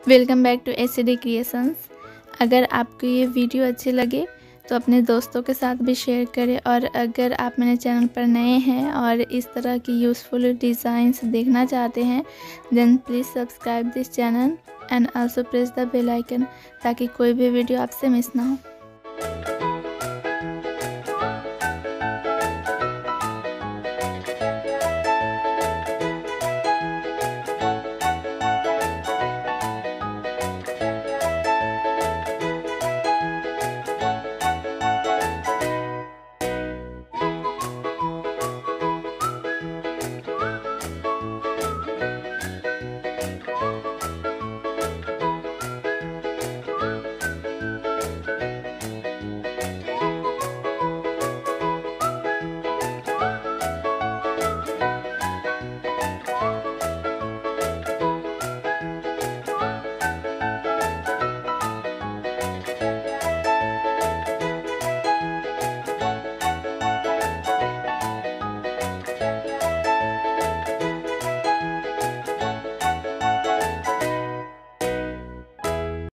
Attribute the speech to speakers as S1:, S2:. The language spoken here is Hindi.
S1: Welcome back to SD creations. अगर आपको ये वीडियो अच्छे लगे तो अपने दोस्तों के साथ भी शेयर करें, और अगर आप मेरे चैनल पर नए हैं और इस तरह की यूज़फुल डिज़ाइंस देखना चाहते हैं then please subscribe this channel and also press the bell icon, ताकि कोई भी वीडियो आपसे मिस ना हो।